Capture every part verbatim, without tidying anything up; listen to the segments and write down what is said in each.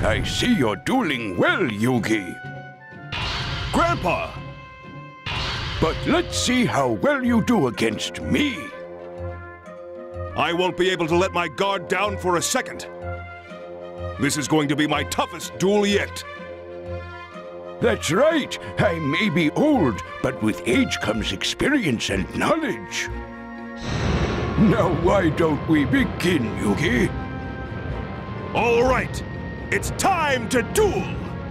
I see you're dueling well, Yugi. Grandpa! But let's see how well you do against me. I won't be able to let my guard down for a second. This is going to be my toughest duel yet. That's right. I may be old, but with age comes experience and knowledge. Now why don't we begin, Yugi? All right, it's time to duel!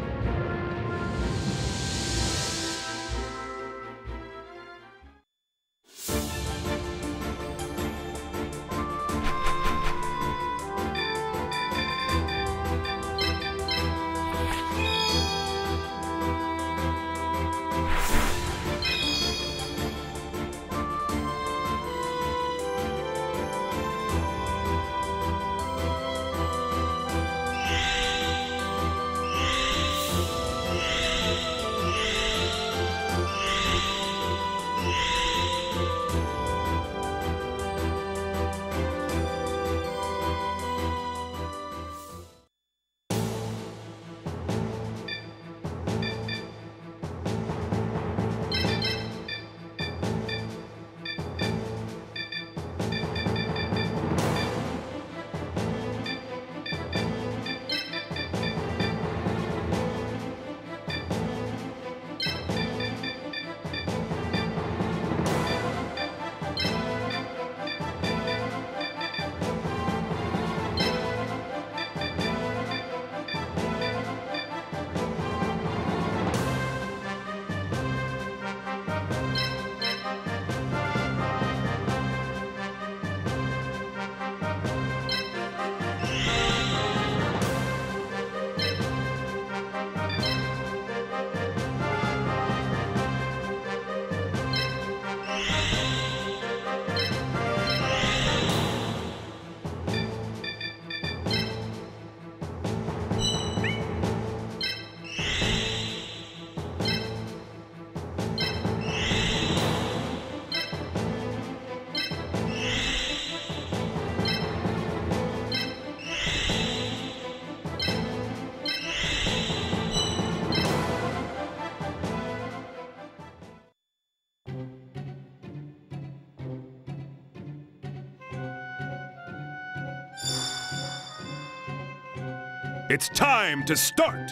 It's time to start!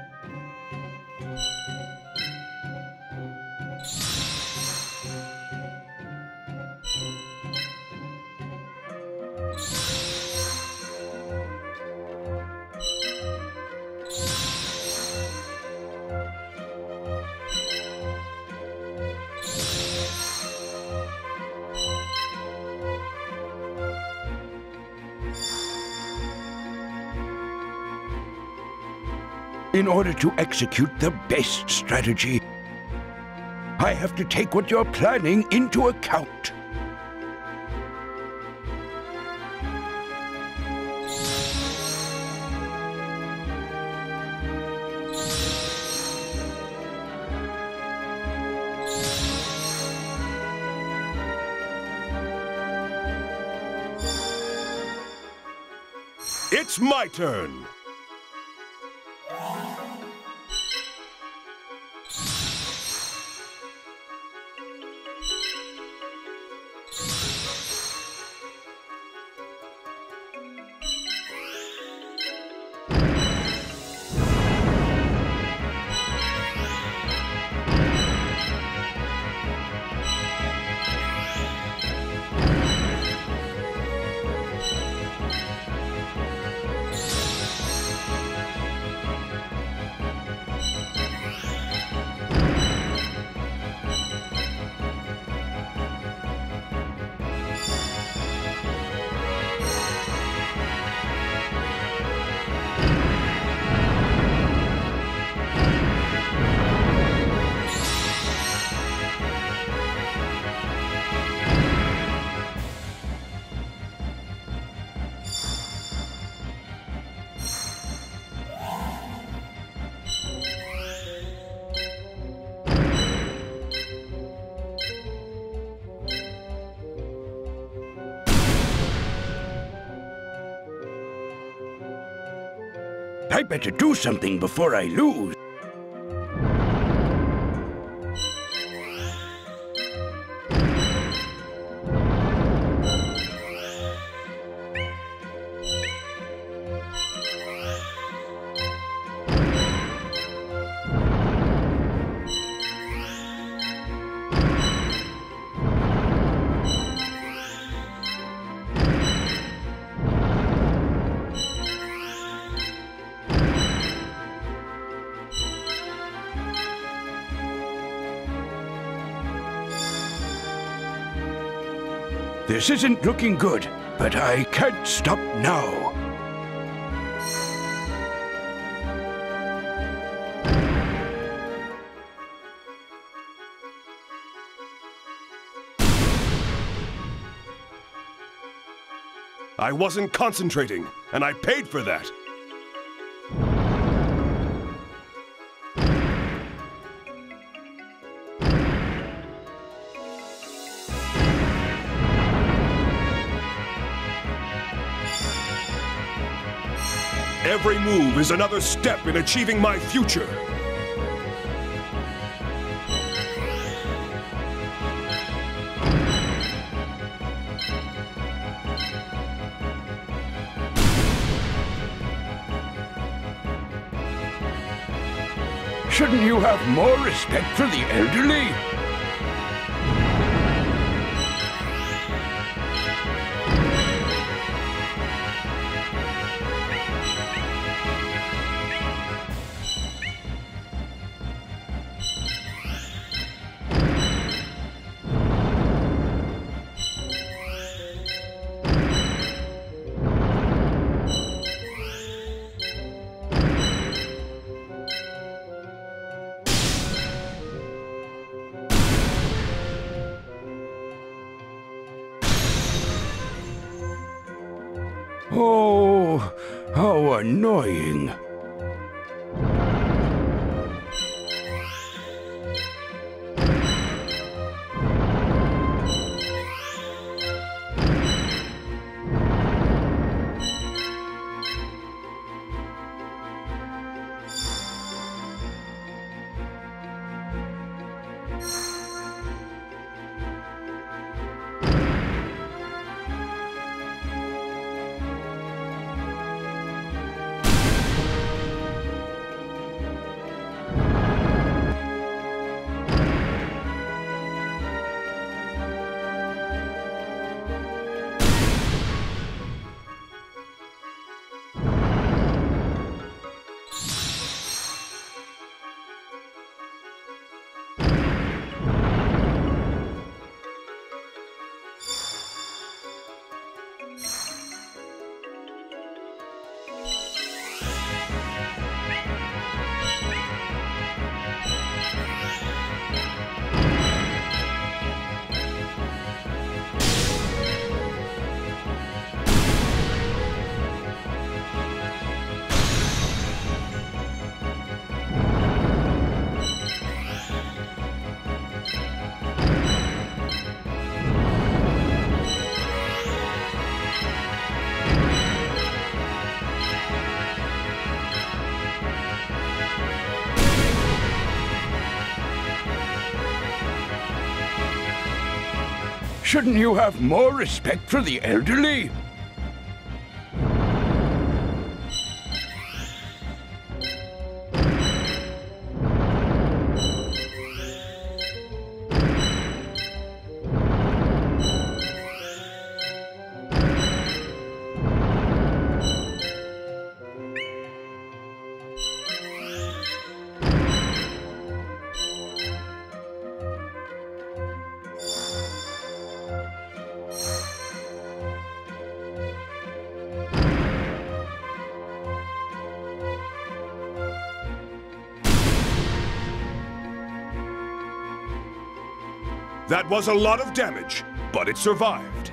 In order to execute the best strategy, I have to take what you're planning into account. It's my turn! I better do something before I lose. This isn't looking good, but I can't stop now. I wasn't concentrating, and I paid for that. Every move is another step in achieving my future. Shouldn't you have more respect for the elderly? Oh, how annoying. Shouldn't you have more respect for the elderly? That was a lot of damage, but it survived.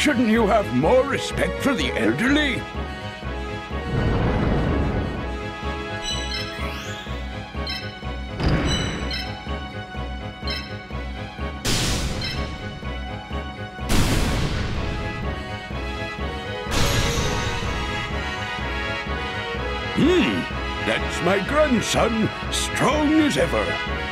Shouldn't you have more respect for the elderly? Hmm, that's my grandson, strong as ever.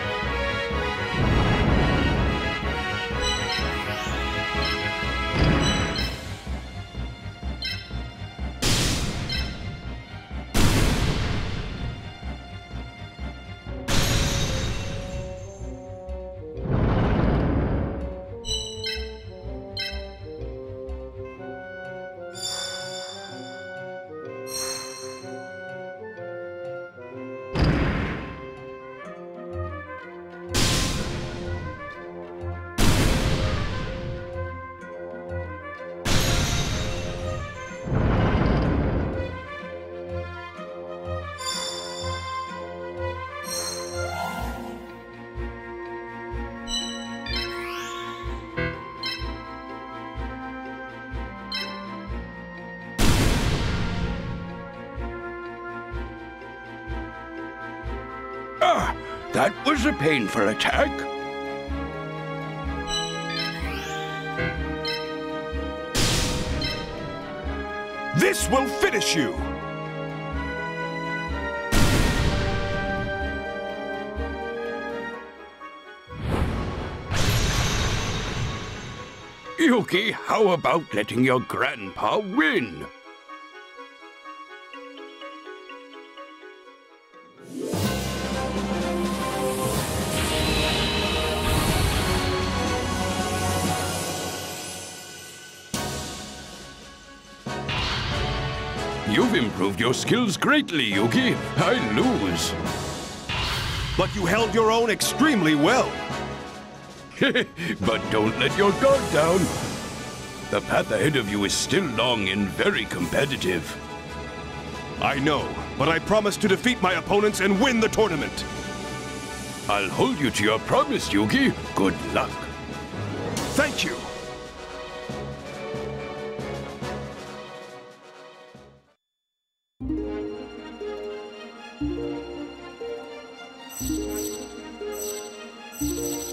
Ah, that was a painful attack. This will finish you! Yugi, how about letting your grandpa win? You've improved your skills greatly, Yugi. I lose. But you held your own extremely well. But don't let your guard down. The path ahead of you is still long and very competitive. I know, but I promise to defeat my opponents and win the tournament. I'll hold you to your promise, Yugi. Good luck. Thank you. You